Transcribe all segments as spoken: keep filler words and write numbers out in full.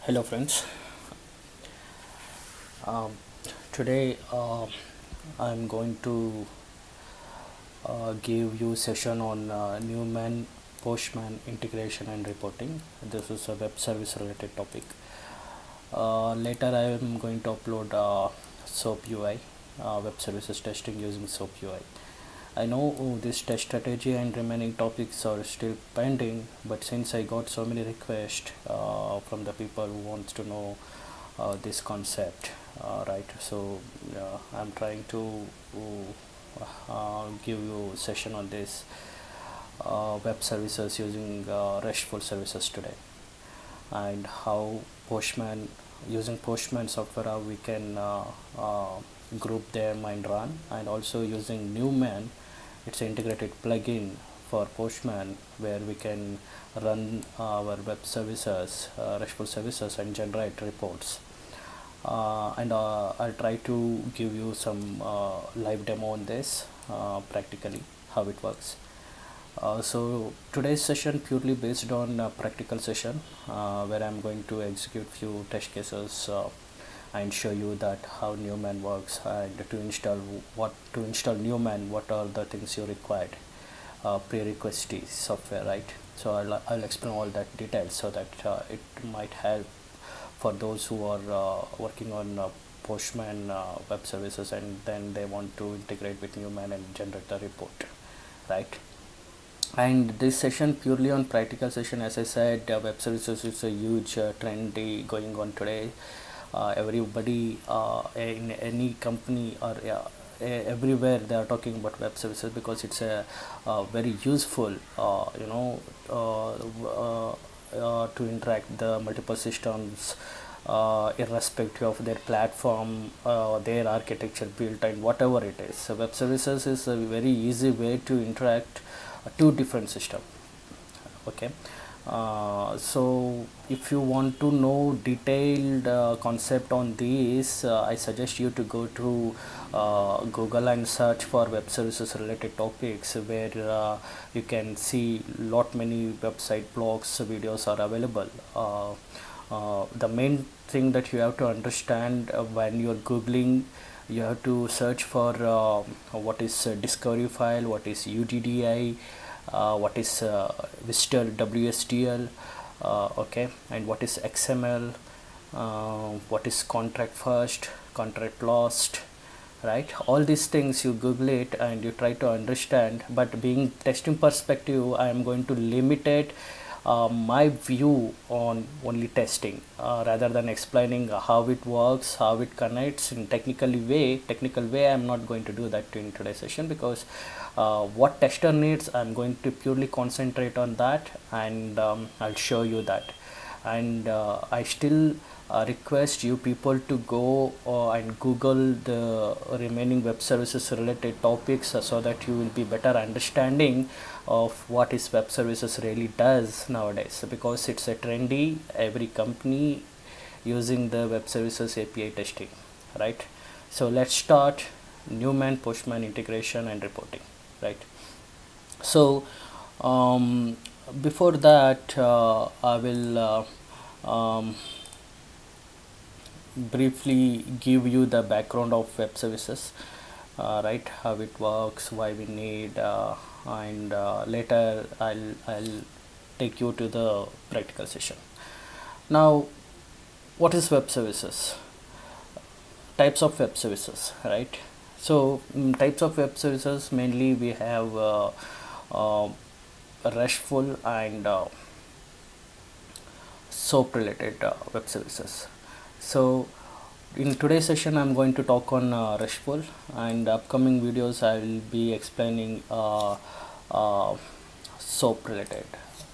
Hello friends. um, Today uh, I'm going to uh, give you session on uh, Newman Postman integration and reporting. This is a web service related topic. Uh, later I am going to upload uh, SOAP U I, uh, web services testing using SOAP U I. I know oh, this test strategy and remaining topics are still pending, but since I got so many requests uh, from the people who wants to know uh, this concept, uh, right? So uh, I'm trying to uh, give you session on this uh, web services using uh, Restful services today, and how Postman using Postman software how we can uh, uh, group them and run, and also using Newman, it's an integrated plugin for Postman where we can run our web services, uh, RESTful services, and generate reports. Uh, and uh, I'll try to give you some uh, live demo on this uh, practically how it works. Uh, so today's session purely based on a practical session uh, where I'm going to execute few test cases uh, and show you that how Newman works, and to install what to install Newman, what are the things you required, uh, prerequisite software, right? So I'll, I'll explain all that details so that uh, it might help for those who are uh, working on uh, Postman uh, web services, and then they want to integrate with Newman and generate the report, right? And this session purely on practical session. As I said, uh, web services is a huge uh, trendy going on today. Uh, everybody uh, in any company or uh, everywhere they are talking about web services because it's a uh, very useful uh, you know uh, uh, uh, to interact the multiple systems uh, irrespective of their platform, uh, their architecture built, and whatever it is. So web services is a very easy way to interact uh, two different systems. Okay. Uh, so if you want to know detailed uh, concept on this, uh, I suggest you to go to uh, Google and search for web services related topics, where uh, you can see lot many website blogs, videos are available. Uh, uh, the main thing that you have to understand uh, when you're googling, you have to search for uh, what is uh, discovery file, what is U D D I, uh, what is uh, visitor W S D L, uh, okay, and what is X M L, uh, what is contract first, contract lost, right? All these things you google it and you try to understand, but being testing perspective, I am going to limit it uh, my view on only testing uh, rather than explaining how it works, how it connects in technical way technical way. I'm not going to do that in today's session because uh, what tester needs, I'm going to purely concentrate on that, and um, I'll show you that. And uh, I still uh, request you people to go uh, and google the remaining web services related topics uh, so that you will be better understanding of what is web services really does nowadays, because it's a trendy, every company using the web services A P I testing, right? So let's start Newman Postman integration and reporting, right? So um, before that uh, I will uh, um, briefly give you the background of web services, uh, right, how it works, why we need, uh, and uh, later I'll, I'll take you to the practical session. Now, what is web services? Types of web services, right? So um, types of web services, mainly we have uh, uh, RESTful and uh, SOAP related uh, web services. So in today's session I'm going to talk on uh, RESTful, and upcoming videos I will be explaining uh, uh, SOAP related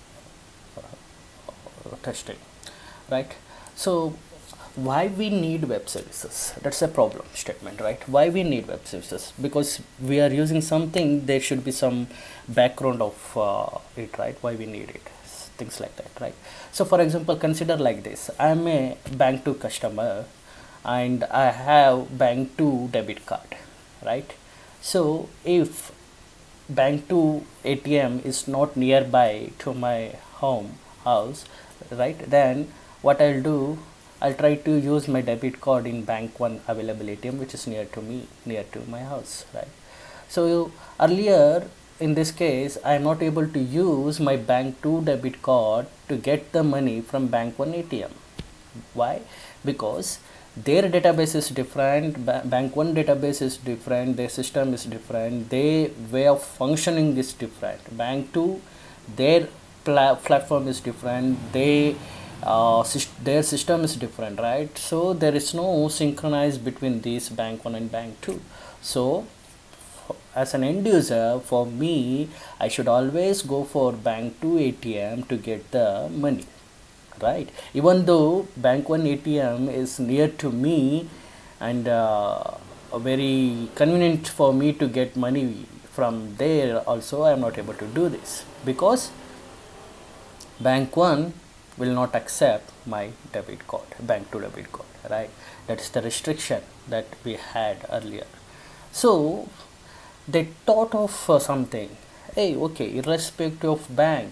uh, testing, right? So why we need web services? That's a problem statement, right? Why we need web services? Because we are using something, there should be some background of uh, it, right? Why we need it, things like that, right? So for example, consider like this: I am a bank to customer and I have bank to debit card, right? So if bank to A T M is not nearby to my home house, right, then what I'll do, I'll try to use my debit card in bank one available A T M which is near to me, near to my house, right? So earlier in this case, I am not able to use my bank two debit card to get the money from bank one A T M. Why? Because their database is different, ba bank one database is different, their system is different, their way of functioning is different. Bank two, their pla platform is different, they uh, their system is different, right? So there is no synchronized between these bank one and bank two. So as an end user, for me, I should always go for bank two A T M to get the money, right? Even though bank one A T M is near to me and uh, very convenient for me to get money from there, also I am not able to do this because bank one will not accept my debit card, bank two debit card, right? That is the restriction that we had earlier. So they thought of uh, something. Hey, okay, irrespective of bank,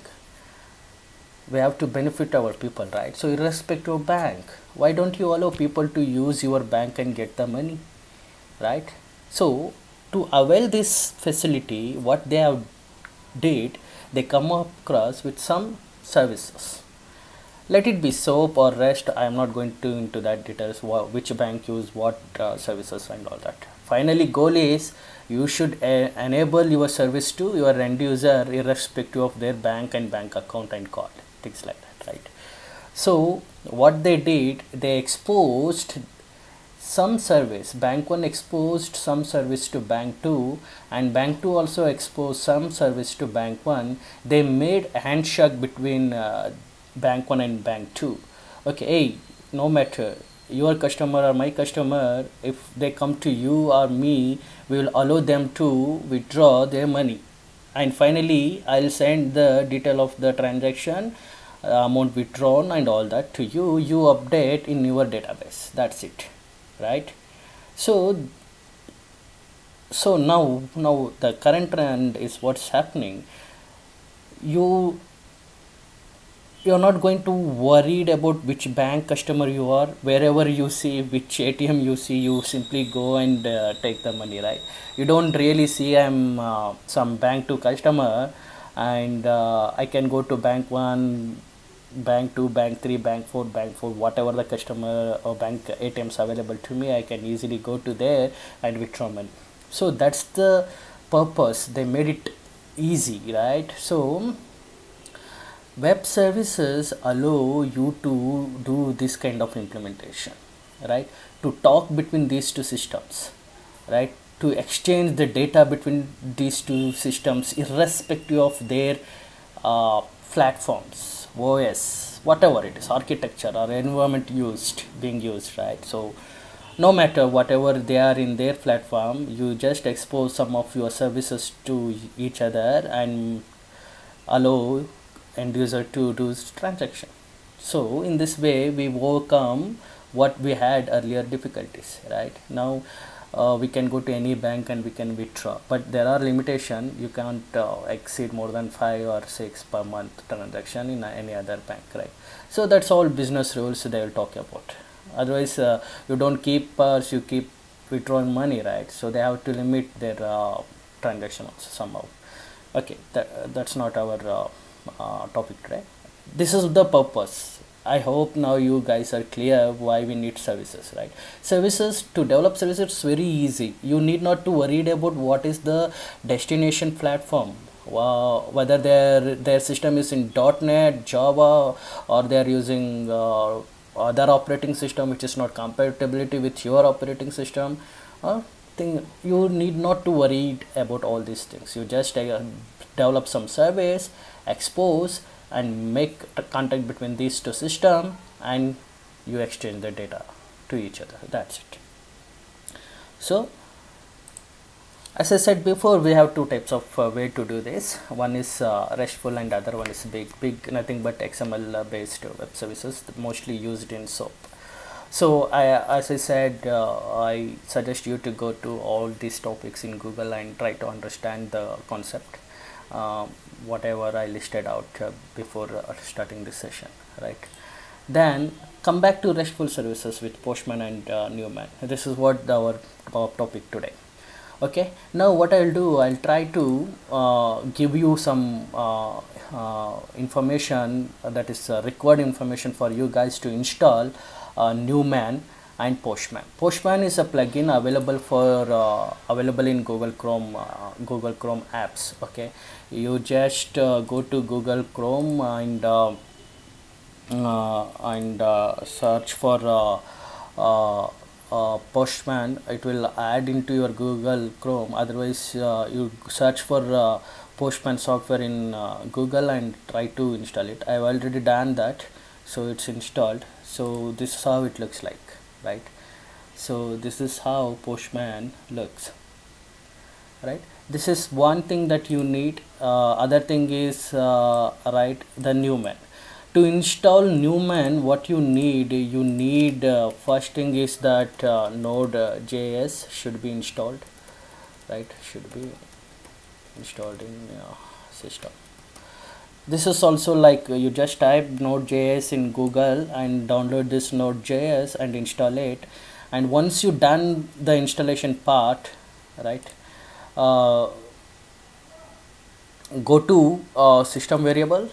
we have to benefit our people, right? So irrespective of bank, why don't you allow people to use your bank and get the money, right? So to avail this facility, what they have did, they come across with some services. Let it be soap or rest. I am not going to into that details, which bank use what uh, services and all that. Finally, goal is you should uh, enable your service to your end user irrespective of their bank and bank account and card, things like that, right? So what they did, they exposed some service, bank one exposed some service to bank two and bank two also exposed some service to bank one. They made a handshake between uh, bank one and bank two. Okay, hey, no matter your customer or my customer, if they come to you or me, we will allow them to withdraw their money, and finally I'll send the detail of the transaction, uh, amount withdrawn and all that to you. You update in your database, that's it, right? So so now now the current trend is what's happening. You you're not going to worried about which bank customer you are. Wherever you see which A T M you see, you simply go and uh, take the money, right? You don't really see I'm uh, some bank two customer and uh, I can go to bank one, bank two, bank three, bank four, bank four, whatever the customer or bank A T Ms available to me, I can easily go to there and withdraw money. So that's the purpose. They made it easy, right? So web services allow you to do this kind of implementation, right? To talk between these two systems, right? To exchange the data between these two systems irrespective of their uh, platforms, O S, whatever it is, architecture or environment used, being used, right? So no matter whatever they are in their platform, you just expose some of your services to each other and allow end user to do transaction. So in this way we overcome what we had earlier difficulties, right? Now uh, we can go to any bank and we can withdraw, but there are limitation. You can't uh, exceed more than five or six per month transaction in any other bank, right? So that's all business rules they will talk about. Otherwise uh, you don't keep purse, you keep withdrawing money, right? So they have to limit their uh, transaction also somehow. Okay, that, that's not our uh, uh, topic today. This is the purpose. I hope now you guys are clear why we need services, right? Services, to develop services, it's very easy. You need not to worry about what is the destination platform, uh, whether their their system is in dot net, Java, or they are using uh, other operating system which is not compatibility with your operating system. Uh, thing you need not to worry about all these things. You just uh, develop some service, expose and make contact between these two systems, and you exchange the data to each other. That's it. So as I said before, we have two types of uh, way to do this. One is uh, Restful and other one is big big nothing but X M L based web services, mostly used in SOAP. So I, as I said, uh, I suggest you to go to all these topics in Google and try to understand the concept, uh, whatever I listed out uh, before uh, starting this session, right? Then come back to RESTful services with Postman and uh, Newman. This is what our uh, topic today. Okay, now what I'll do, I'll try to uh, give you some uh, uh, information, uh, that is uh, required information for you guys to install uh, Newman and Postman. Postman is a plugin available for uh, available in Google Chrome, uh, Google Chrome apps. Okay, you just uh, go to Google Chrome and uh, uh, and uh, search for uh, uh, uh, Postman. It will add into your Google Chrome. Otherwise uh, you search for uh, Postman software in uh, Google and try to install it. I've already done that, so it's installed. So this is how it looks like, right? So this is how Postman looks, right? This is one thing that you need. Uh, other thing is uh, right, the Newman. To install Newman, what you need, you need uh, first thing is that uh, node uh, J S should be installed, right? Should be installed in uh, system. This is also like uh, you just type node J S in Google and download this node J S and install it. And once you done the installation part, right, uh, go to uh, system variable,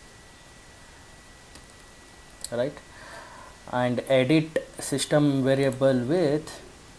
right, and edit system variable with,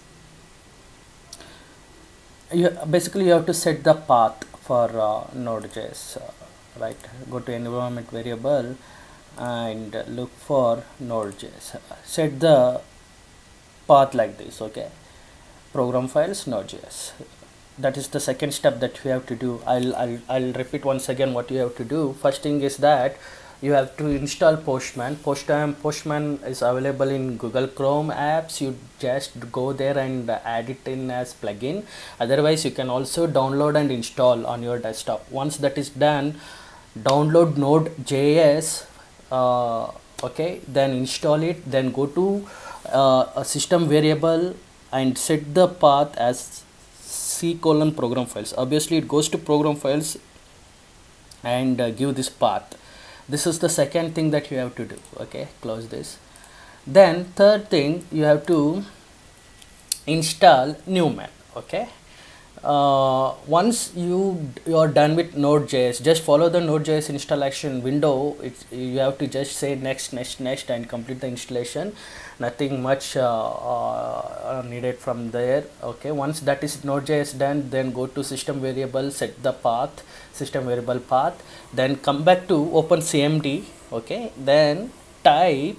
you basically you have to set the path for uh, node.js, uh, right? Go to environment variable and look for node.js, set the path like this. Okay, program files node.js. That is the second step that we have to do. I'll, I'll, I'll repeat once again what you have to do. First thing is that you have to install Postman. Postman Postman is available in Google Chrome apps. You just go there and add it in as plugin. Otherwise you can also download and install on your desktop. Once that is done, download node.js, uh, okay, then install it, then go to uh, a system variable and set the path as C colon program files. Obviously it goes to program files and uh, give this path. This is the second thing that you have to do. Okay, close this. Then third thing, you have to install Newman. Okay, uh, once you you are done with node.js, just follow the node.js installation window. It's, you have to just say next, next, next and complete the installation. Nothing much uh, uh, needed from there. Okay, once that is node.js done, then go to system variable, set the path, system variable path, then come back to open C M D. Okay, then type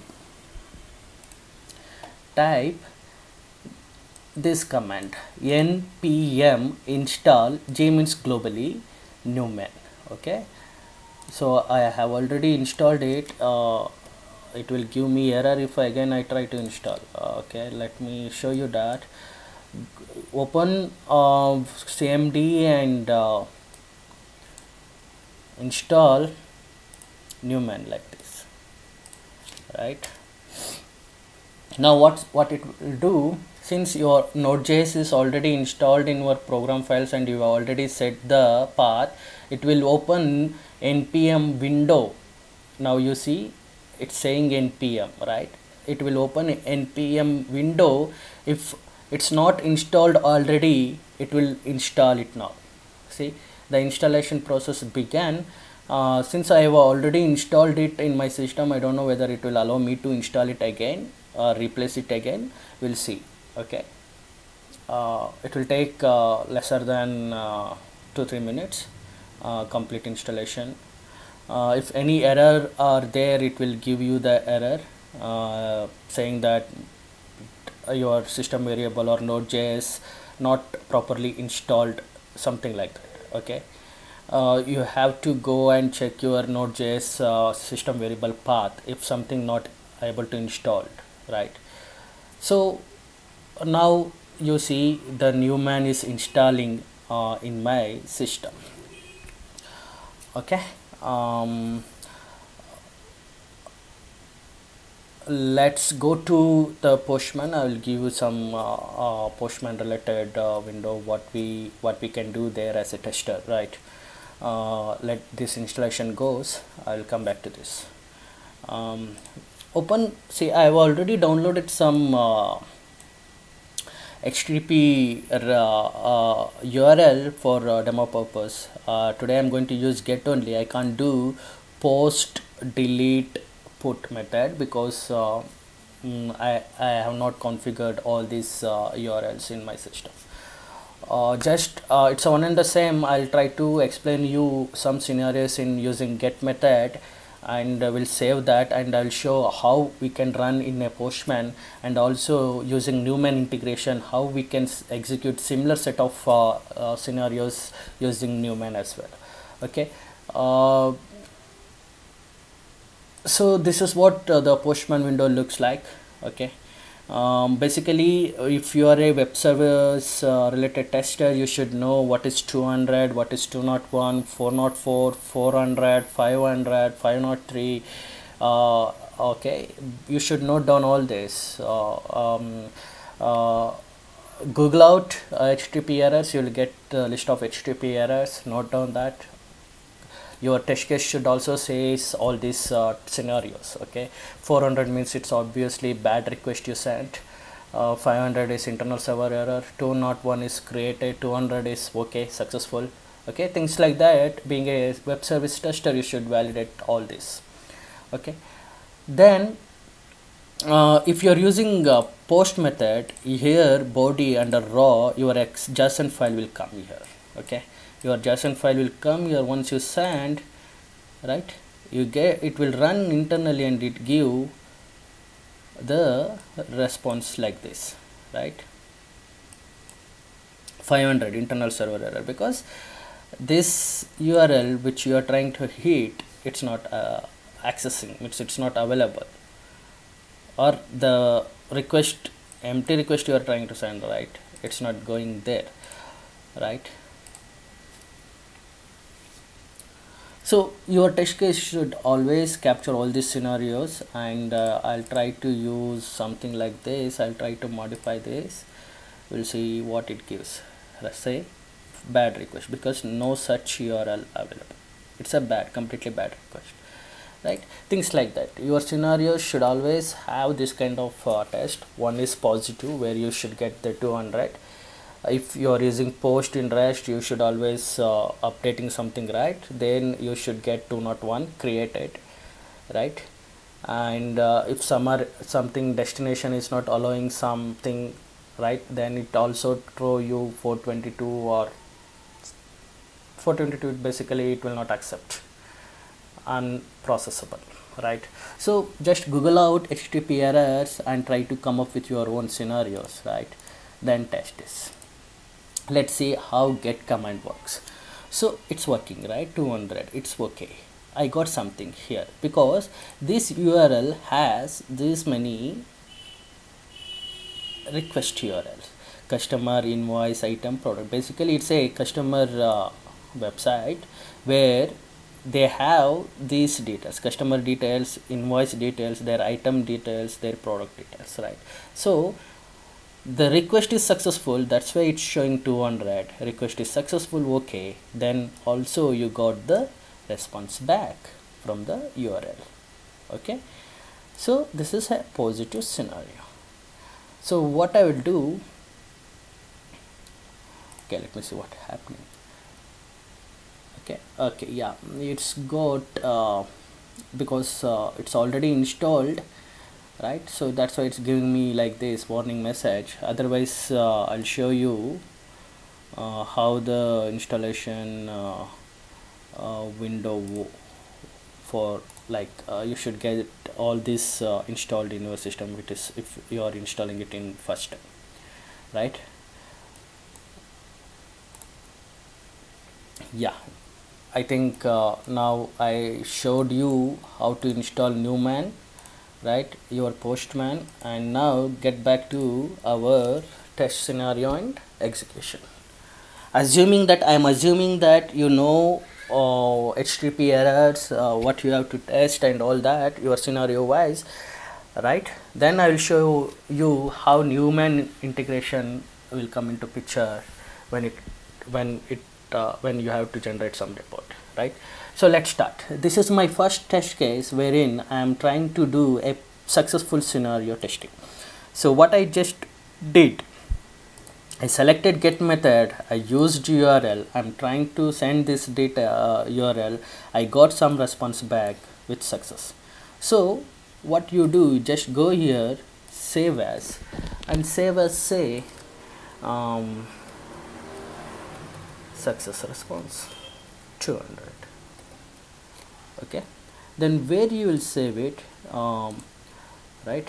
type this command, npm install, G means globally, Newman. Okay, so I have already installed it. Uh, it will give me error if again I try to install. Uh, okay, let me show you that. Open uh, C M D and uh, install Newman like this, right? Now what what it will do, since your node.js is already installed in your program files and you have already set the path, it will open npm window. Now you see it's saying npm, right? It will open npm window. If it's not installed already, it will install it now. See, the installation process began. Uh, since I have already installed it in my system, I don't know whether it will allow me to install it again or replace it again. We'll see. Okay, uh, it will take uh, lesser than uh, two three minutes, uh, complete installation. Uh, if any error are there, it will give you the error uh, saying that your system variable or node.js not properly installed, something like that. Okay, uh, you have to go and check your node.js uh, system variable path if something not able to install, right? So now you see the Newman is installing uh, in my system. Okay, um, let's go to the Postman. I will give you some uh, uh, Postman related uh, window, what we what we can do there as a tester, right? Uh, let this installation goes. I will come back to this. Um, open, see, I have already downloaded some uh, H T T P uh, uh, U R L for uh, demo purpose. Uh, today I'm going to use get only. I can't do post, delete, put method because uh, mm, I, I have not configured all these uh, U R Ls in my system. Uh, just uh, it's one and the same. I'll try to explain you some scenarios in using get method, and uh, we'll save that, and I'll show how we can run in a Postman, and also using Newman integration how we can execute similar set of uh, uh, scenarios using Newman as well. Okay, uh, so this is what uh, the Postman window looks like. Okay. Um, basically, if you are a web service uh, related tester, you should know what is two hundred, what is two oh one, four oh four, four hundred, five hundred, five oh three. Uh, okay, you should note down all this. Uh, um, uh, Google out uh, H T T P errors, you will get a list of H T T P errors. Note down that. Your test case should also say all these uh, scenarios. Okay, four hundred means it's obviously bad request you sent, uh, five hundred is internal server error, two oh one is created, two hundred is okay, successful. Okay, things like that. Being a web service tester, you should validate all this. Okay, then uh, if you are using uh, post method, here body under raw, your JSON file will come here. Okay, your JSON file will come here. Once you send, right, you get, it will run internally and it give the response like this, right? five hundred internal server error, because this U R L which you are trying to hit, it's not uh, accessing, it's, it's not available, or the request, empty request you are trying to send, right, it's not going there, right? So your test case should always capture all these scenarios, and uh, I'll try to use something like this. I'll try to modify this. We'll see what it gives. Let's say bad request, because no such U R L available. It's a bad, completely bad request, right? Things like that. Your scenarios should always have this kind of uh, test. One is positive, where you should get the two hundred. If you are using post in REST, you should always uh, updating something, right? Then you should get two oh one created, right? And uh, if some are, something destination is not allowing something, right, then it also throw you four twenty-two, or four twenty-two basically it will not accept, unprocessable, right? So just Google out H T T P errors and try to come up with your own scenarios, right? Then test this. Let's see how get command works. So it's working, right? two hundred, it's okay. I got something here because this U R L has this many request U R Ls: customer, invoice, item, product. Basically it's a customer uh, website where they have these details: customer details, invoice details, their item details, their product details, right? So the request is successful, that's why it's showing two hundred. Request is successful, okay. Then also you got the response back from the U R L. Okay, so this is a positive scenario. So what I will do, okay, let me see what happening. Okay, okay, yeah, it's got uh, because uh, it's already installed, right? So that's why it's giving me like this warning message. Otherwise uh, I'll show you uh, how the installation uh, uh, window for like uh, you should get all this uh, installed in your system, which is if you are installing it in first time, right? Yeah, I think uh, now I showed you how to install Newman, right, your Postman, and now get back to our test scenario and execution. Assuming that, I am assuming that you know uh, H T T P errors, uh, what you have to test and all that, your scenario wise, right? Then I will show you how Newman integration will come into picture when it when it uh, when you have to generate some report, right? So let's start. This is my first test case wherein I am trying to do a successful scenario testing. So what I just did, I selected get method, I used U R L, I'm trying to send this data uh, U R L, I got some response back with success. So what you do, you just go here, save as, and save as say um, success response two hundred. Okay, then where you will save it, um, right,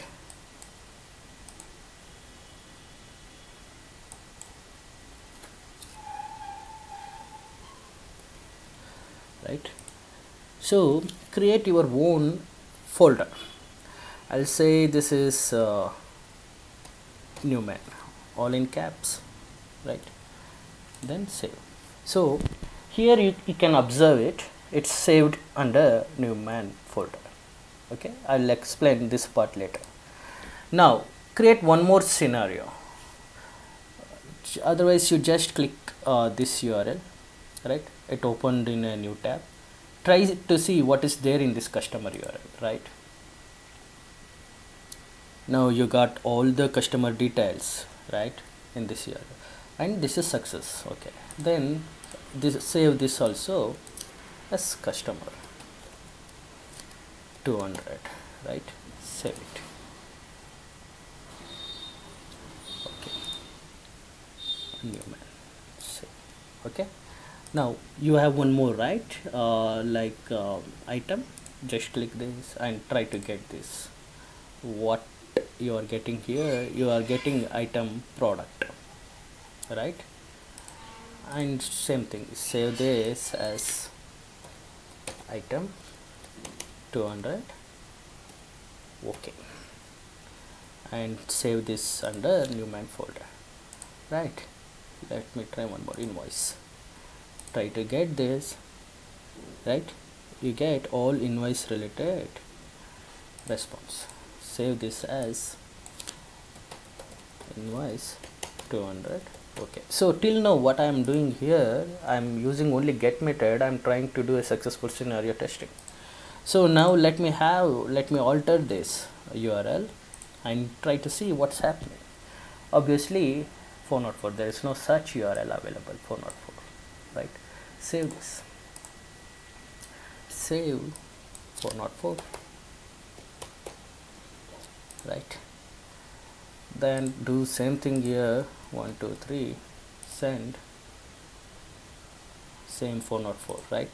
right. So create your own folder. I'll say this is uh, Newman, all in caps, right, then save. So here you, you can observe it, it's saved under Newman folder. Okay, I'll explain this part later. Now create one more scenario, otherwise you just click uh, this U R L, right, it opened in a new tab. Try to see what is there in this customer U R L, right. Now you got all the customer details, right, in this U R L, and this is success. Okay, then this, save this also as customer two hundred, right, save it. Okay, Newman, save. Okay, now you have one more, right, uh, like uh, item, just click this and try to get this. What you are getting here, you are getting item product, right, and same thing, save this as item two hundred. Okay, and save this under Newman folder, right. Let me try one more, invoice, try to get this, right, you get all invoice related response. Save this as invoice two hundred. Okay, so till now what I am doing here, I am using only get method, I am trying to do a successful scenario testing. So now let me have, let me alter this U R L and try to see what's happening. Obviously four oh four, there is no such U R L available, four oh four, right. Save this, save four oh four, right, then do same thing here, one two three, send, same four oh four, right.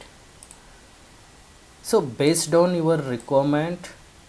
So based on your requirement,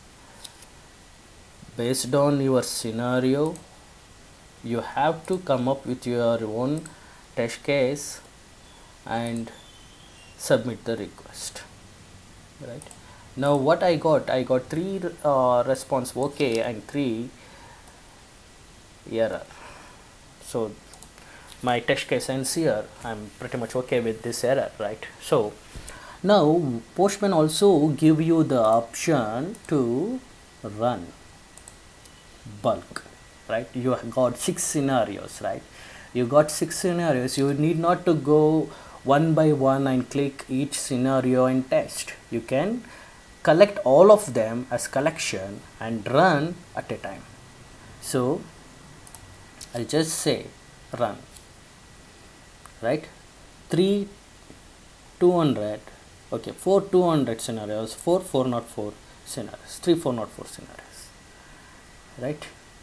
based on your scenario, you have to come up with your own test case and submit the request, right. Now what I got, I got three uh, response okay and three error. So my test case ends here, I'm pretty much okay with this error, right. So now Postman also give you the option to run bulk, right. You have got six scenarios, right, you got six scenarios, you need not to go one by one and click each scenario and test. You can collect all of them as collection and run at a time. So I'll just say run, right, three two hundred, okay, four two hundred scenarios, four four oh four scenarios, three four oh four scenarios, right.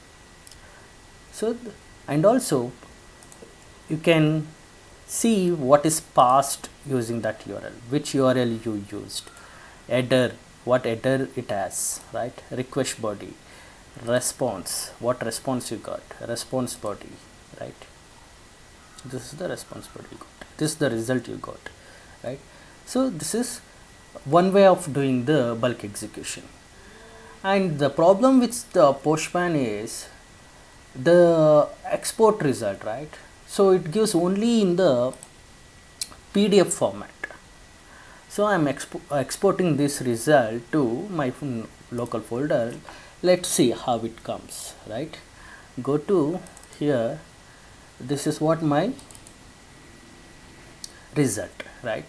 So and also you can see what is passed using that U R L, which U R L you used, header, what header it has, right, request body, response, what response you got, response body, right, this is the response body you got, this is the result you got, right. So this is one way of doing the bulk execution. And the problem with the Postman is the export result, right, so it gives only in the P D F format. So I am expo exporting this result to my local folder. Let's see how it comes, right. Go to here, this is what my result, right.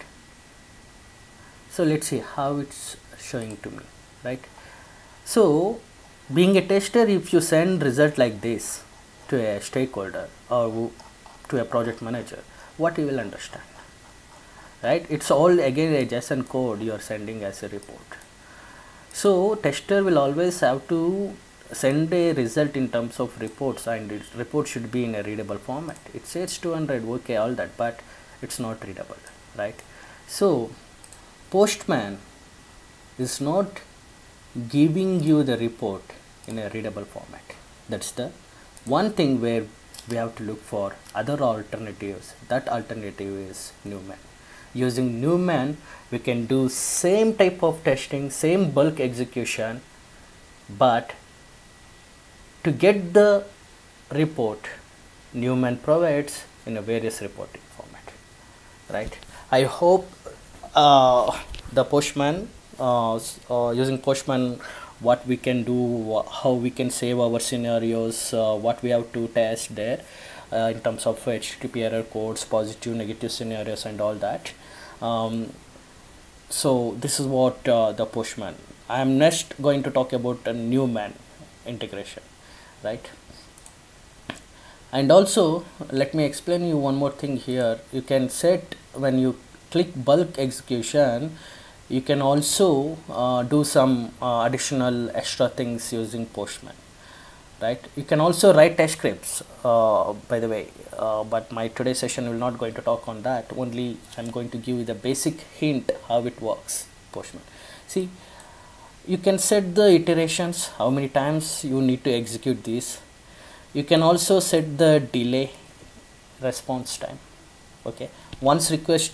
So let's see how it's showing to me, right. So Being a tester, if you send result like this to a stakeholder or to a project manager, what he will understand, right? It's all again a JSON code you are sending as a report. So tester will always have to send a result in terms of reports, and its report should be in a readable format. It says two hundred, okay, all that, but it's not readable, right? So Postman is not giving you the report in a readable format. That's the one thing where we have to look for other alternatives. That alternative is Newman. Using Newman, we can do same type of testing, same bulk execution, but to get the report, Newman provides in a various reporting format, right? I hope uh, the Postman, uh, uh, using Postman, what we can do, how we can save our scenarios, uh, what we have to test there uh, in terms of H T T P error codes, positive, negative scenarios, and all that. Um, so this is what uh, the Postman. I am next going to talk about a Newman integration, right? And also let me explain you one more thing here. You can set, when you click bulk execution, you can also uh, do some uh, additional extra things using Postman, right? You can also write test scripts, uh, by the way, uh, but my today's session will not going to talk on that. Only I'm going to give you the basic hint how it works. Postman, see, you can set the iterations, how many times you need to execute this. You can also set the delay response time. Okay, once request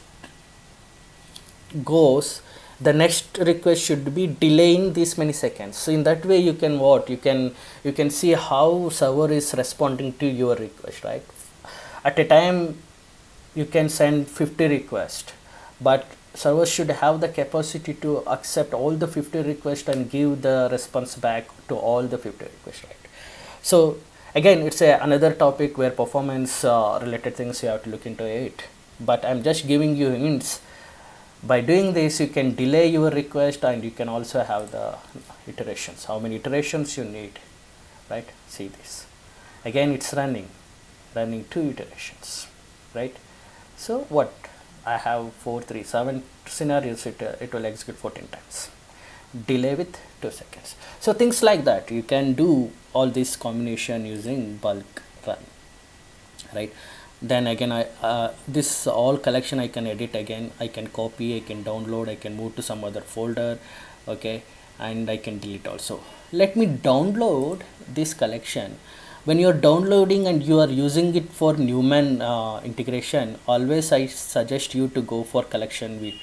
goes, the next request should be delaying this many seconds. So in that way you can what you can you can see how server is responding to your request, right? At a time you can send fifty requests, but server should have the capacity to accept all the fifty requests and give the response back to all the fifty requests, right? So again, it's a another topic where performance uh, related things you have to look into it, but I'm just giving you hints. By doing this, you can delay your request, and you can also have the iterations, how many iterations you need, right? See this, again it's running running two iterations, right? So what I have four three seven scenarios, it, uh, it will execute fourteen times, delay with two seconds. So things like that, you can do all this combination using bulk run, right? Then again, I uh, this all collection I can edit again, I can copy, I can download, I can move to some other folder, okay, and I can delete also. Let me download this collection. When you are downloading and you are using it for Newman uh, integration, always I suggest you to go for collection v two.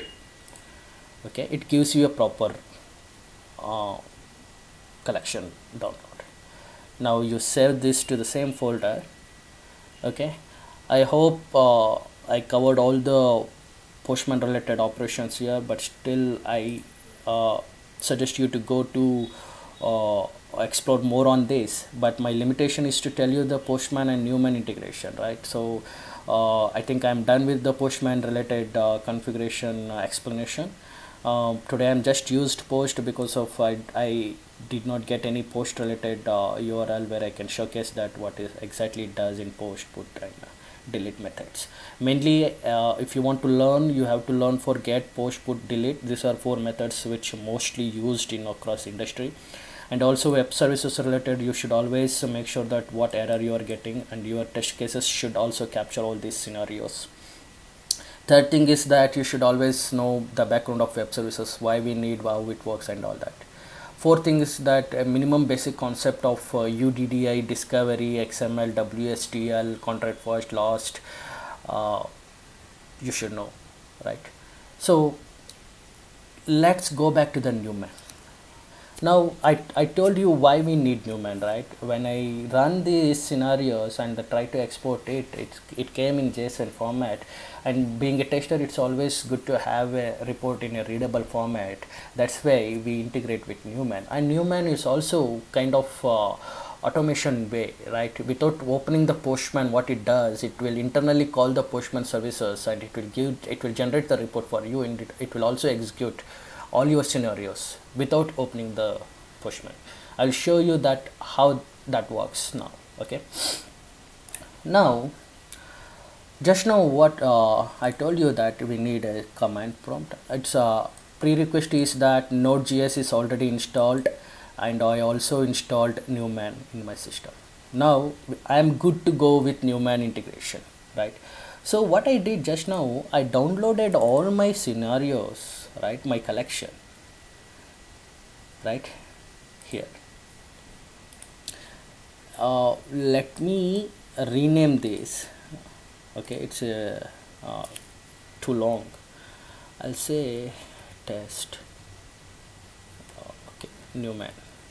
Okay, it gives you a proper uh, collection download. Now you save this to the same folder. Okay, I hope uh, I covered all the Postman related operations here, but still I uh, suggest you to go to uh, explore more on this. But my limitation is to tell you the Postman and Newman integration, right? So uh, I think I'm done with the Postman related uh, configuration uh, explanation. Um, today I'm just used post because of I, I did not get any post related uh, U R L where I can showcase that what is exactly it does in post, put, and uh, delete methods. Mainly uh, if you want to learn, you have to learn for get, post, put, delete. These are four methods which mostly used in across industry. And also web services related, you should always make sure that what error you are getting, and your test cases should also capture all these scenarios. Third thing is that you should always know the background of web services, why we need, how it works, and all that. Fourth thing is that a minimum basic concept of uh, U D D I, discovery, X M L, W S T L, contract first, last, uh, you should know, right? So let's go back to the Newman. Now I, I told you why we need Newman, right? When I run these scenarios and try to export it, it, it came in JSON format, and being a tester, it's always good to have a report in a readable format. That's why we integrate with Newman. And Newman is also kind of uh, automation way, right? Without opening the Postman, what it does, it will internally call the Postman services, and it will give, it will generate the report for you, and it, it will also execute all your scenarios without opening the Postman. I'll show you that how that works now. Okay, now just now what uh, I told you that we need a command prompt. It's a prerequisite is that Node.js is already installed, and I also installed Newman in my system. Now I am good to go with Newman integration, right? So what I did just now, I downloaded all my scenarios, right, my collection, right here. Uh, let me rename this. Okay, it's uh, uh, too long. I'll say test. Uh, okay, Newman.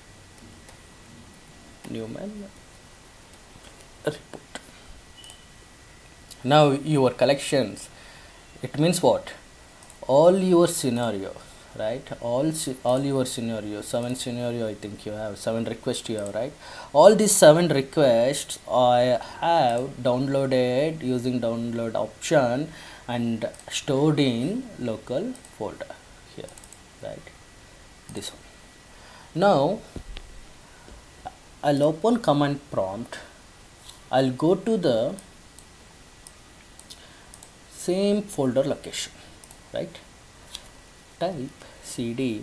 Newman report. Now your collections. It means what? All your scenarios, right? All all your scenarios. Seven scenario. I think you have seven requests. You have, right? All these seven requests I have downloaded using download option and stored in local folder here, right? This one. Now I'll open command prompt. I'll go to the same folder location, right? Type cd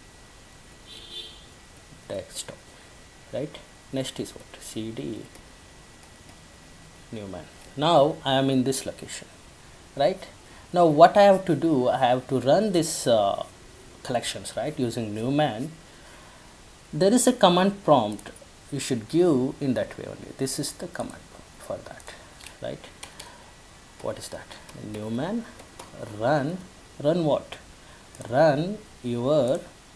desktop, right? Next is what? Cd Newman. Now I am in this location, right? Now what I have to do, I have to run this uh, collections, right, using Newman. There is a command prompt you should give in that way only. This is the command prompt for that, right? What is that? Newman run run what? Run your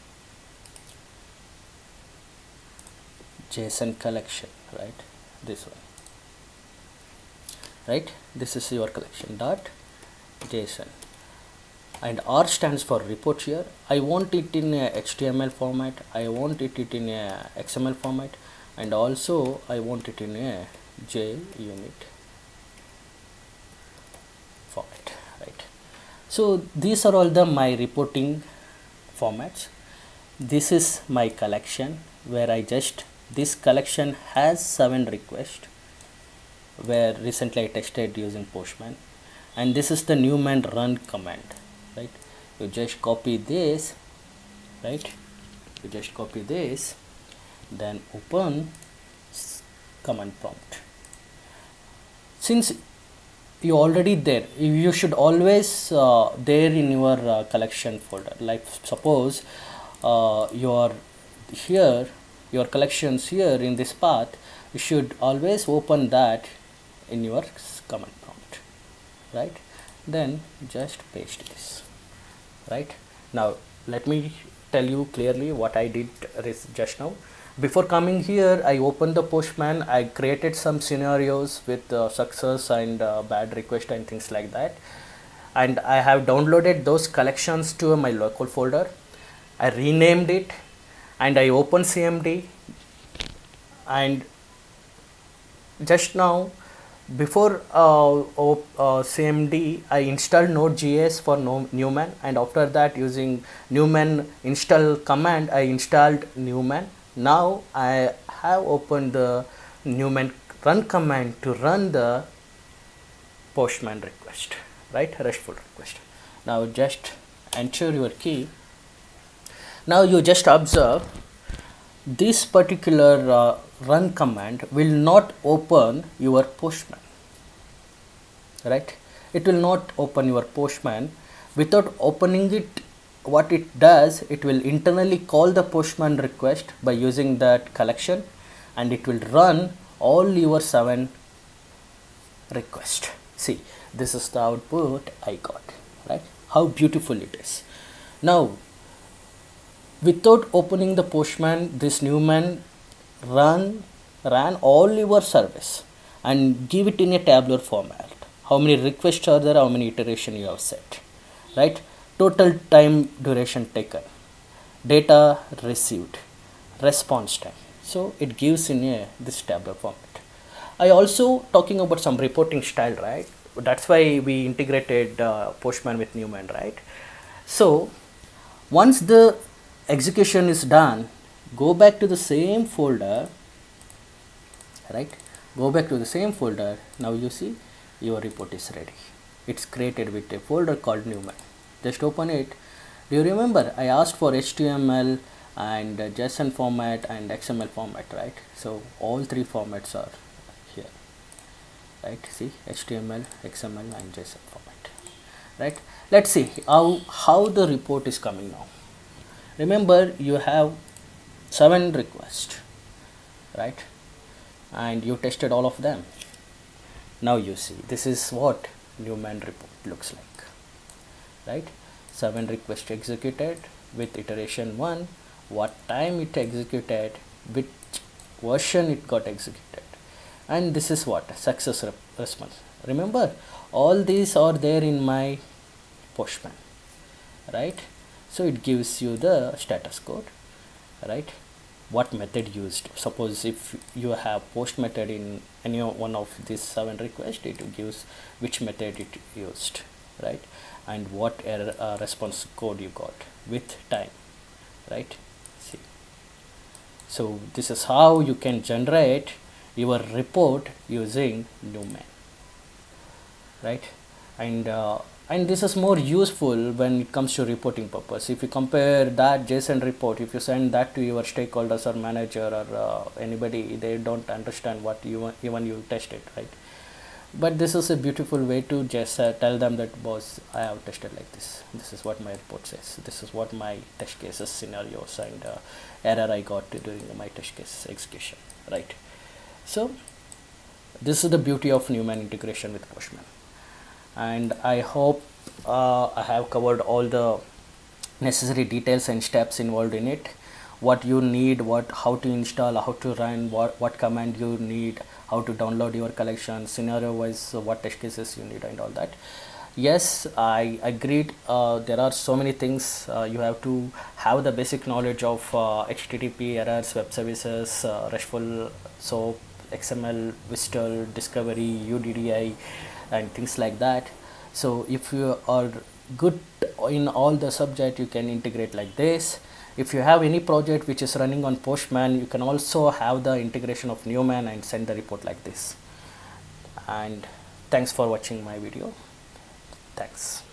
JSON collection, right? This one, right? This is your collection dot JSON, and R stands for report here. I want it in a H T M L format, I want it, it in a X M L format, and also I want it in a JUnit format, right? So these are all the my reporting formats. This is my collection where I just, this collection has seven requests where recently I tested using Postman, and this is the Newman run command, right? You just copy this, right? You just copy this, then open command prompt. Since you already there, you should always uh, there in your uh, collection folder. Like suppose uh, your here your collections here in this path, you should always open that in your command prompt, right? Then just paste this, right? Now let me tell you clearly what I did just now. Before coming here, I opened the Postman, I created some scenarios with uh, success and uh, bad request and things like that, and I have downloaded those collections to my local folder. I renamed it and I opened C M D, and just now before uh, uh, C M D I installed Node.js for no Newman, and after that using Newman install command I installed Newman. Now I have opened the Newman run command to run the Postman request, right? Restful request. Now just enter your key. Now you just observe this particular uh, run command will not open your Postman, right? It will not open your Postman. Without opening it, what it does, it will internally call the Postman request by using that collection, and it will run all your seven requests. See, this is the output I got, right? How beautiful it is. Now without opening the Postman, this Newman run ran all your service and give it in a tabular format. How many requests are there, how many iteration you have set, right? Total time duration taken, data received, response time. So it gives in a this tabular format. I also talking about some reporting style, right? That's why we integrated uh, Postman with Newman, right? So once the execution is done, go back to the same folder, right? Go back to the same folder. Now you see your report is ready. It's created with a folder called Newman. Just open it. Do you remember I asked for H T M L and JSON format and X M L format, right? So all three formats are here, right? See, H T M L, X M L and JSON format, right? Let's see how how the report is coming now. Remember, you have seven requests, right? And you tested all of them. Now you see this is what Newman report looks like, right? Seven requests executed with iteration one, what time it executed, which version it got executed, and this is what success response. Remember, all these are there in my Postman, right? So it gives you the status code, right? What method used. Suppose if you have post method in any one of these seven requests, it gives which method it used, right? And what error uh, response code you got with time, right? See, so this is how you can generate your report using Newman, right? And uh, and this is more useful when it comes to reporting purpose. If you compare that JSON report, if you send that to your stakeholders or manager or uh, anybody, they don't understand what you even you tested, right? But this is a beautiful way to just uh, tell them that, boss, I have tested like this. This is what my report says. This is what my test cases, scenarios, and uh, error I got during my test case execution, right? So this is the beauty of Newman integration with Postman. And I hope uh, I have covered all the necessary details and steps involved in it. What you need, what how to install, how to run, what what command you need, how to download your collection, scenario wise, uh, what test cases you need, and all that. Yes, I agreed. Uh, there are so many things. Uh, you have to have the basic knowledge of uh, H T T P errors, web services, uh, Restful, SOAP, X M L, Whistle, Discovery, U D D I, and things like that. So if you are good in all the subject, you can integrate like this. If you have any project which is running on Postman, you can also have the integration of Newman and send the report like this. And thanks for watching my video. Thanks.